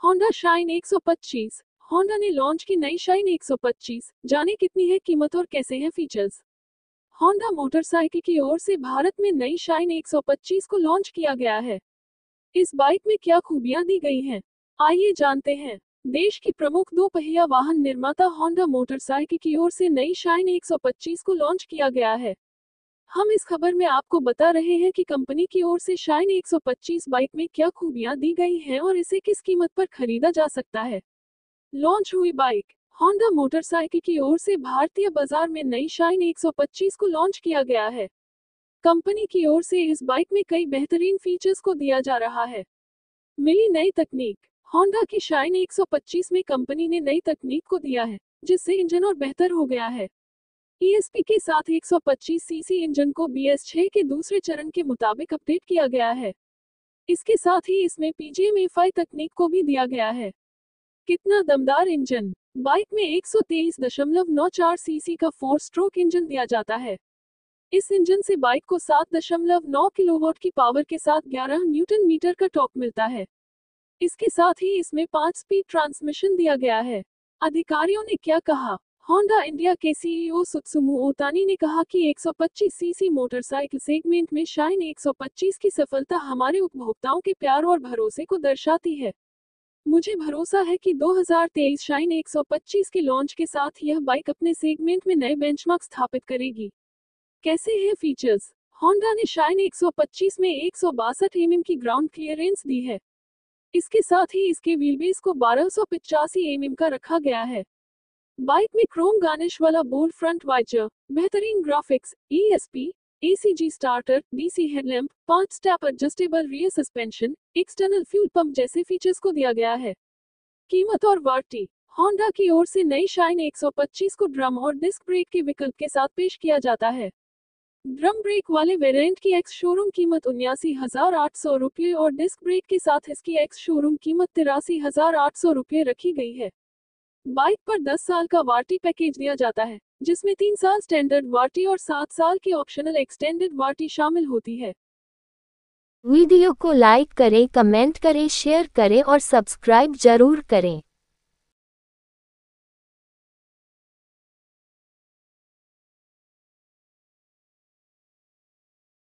Honda Shine 125। Honda ने launch की नई शाइन 125। जाने कितनी है कीमत और कैसे हैं फीचर्स। होंडा मोटरसाइकिल की ओर से भारत में नई शाइन 125 को लॉन्च किया गया है। इस बाइक में क्या खूबियां दी गई हैं, आइए जानते हैं। देश की प्रमुख दो पहिया वाहन निर्माता होंडा मोटरसाइकिल की ओर से नई शाइन 125 को लॉन्च किया गया है। हम इस खबर में आपको बता रहे हैं कि कंपनी की ओर से शाइन 125 बाइक में क्या खूबियां दी गई हैं और इसे किस कीमत पर खरीदा जा सकता है। लॉन्च हुई बाइक। होंडा मोटरसाइकिल की ओर से भारतीय बाजार में नई शाइन 125 को लॉन्च किया गया है। कंपनी की ओर से इस बाइक में कई बेहतरीन फीचर्स को दिया जा रहा है। मिली नई तकनीक। होंडा की शाइन 125 में कंपनी ने नई तकनीक को दिया है, जिससे इंजन और बेहतर हो गया है। ESP के साथ 125 सीसी इंजन को BS6 के दूसरे चरण के मुताबिक अपडेट किया गया है। इसके साथ ही इसमें PGM-FI तकनीक को भी दिया गया है। कितना दमदार इंजन। बाइक में 123.94 सीसी का 4 स्ट्रोक इंजन दिया जाता है। इस इंजन से बाइक को 7.9 किलोवाट की पावर के साथ 11 न्यूटन मीटर का टॉर्क मिलता है। इसके साथ ही इसमें 5 स्पीड ट्रांसमिशन दिया गया है। अधिकारियों ने क्या कहा। होंडा इंडिया के CEO सुत्सुमु ओतानी ने कहा कि 125 सीसी मोटरसाइकिल सेगमेंट में शाइन 125 की सफलता हमारे उपभोक्ताओं के प्यार और भरोसे को दर्शाती है। मुझे भरोसा है कि 2023 शाइन 125 के लॉन्च के साथ यह बाइक अपने सेगमेंट में नए बेंचमार्क स्थापित करेगी। कैसे हैं फीचर्स। होंडा ने शाइन 125 में 162 mm की ग्राउंड क्लियरेंस दी है। इसके साथ ही इसके व्हीलबेस को 1285 mm का रखा गया है। बाइक में क्रोम गार्निश वाला बोल्ड फ्रंट वाइजर, बेहतरीन graphics, ESP, ACG starter, DC headlamp, 5 step adjustable rear suspension, external fuel pump जैसे फीचर्स को दिया गया है। कीमत और वारंटी। होंडा की ओर से नई शाइन 125 को ड्रम और डिस्क ब्रेक के विकल्प के साथ पेश किया जाता है। ड्रम ब्रेक वाले वेरिएंट की एक्स शोरूम कीमत 79,800 रुपये और डिस्क ब्रेक के साथ इसकी एक्स शोरूम कीमत 83,800 रुपये रखी गई है। बाइक पर 10 साल का वारंटी पैकेज दिया जाता है, जिसमें 3 साल स्टैंडर्ड वारंटी और 7 साल की ऑप्शनल एक्सटेंडेड वारंटी शामिल होती है। वीडियो को लाइक करें, कमेंट करें, शेयर करें और सब्सक्राइब जरूर करें।